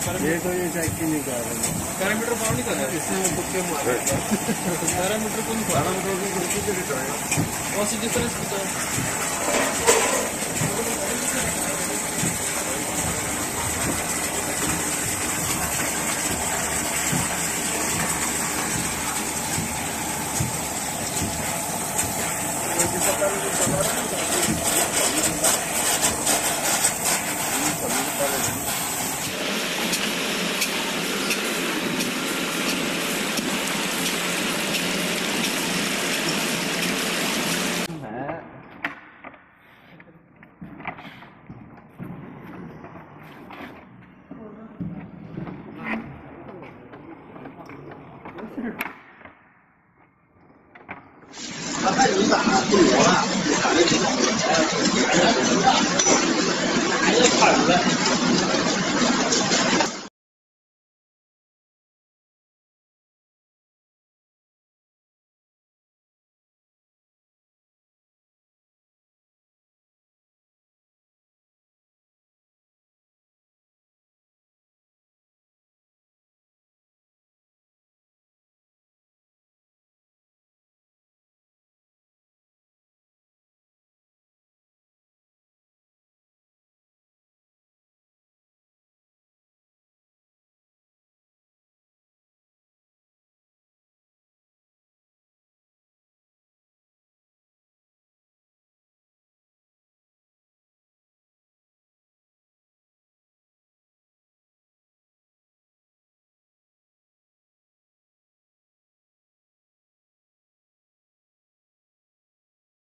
ये तो ये चेक ही नहीं कर रहे। पैरामीटर पार नहीं कर रहा है इसमें तुक्के मारे। पैरामीटर को नहीं पैरामीटर की गलती से रिटर्न और सीधे तरह 他你咋不我了？还是看出来。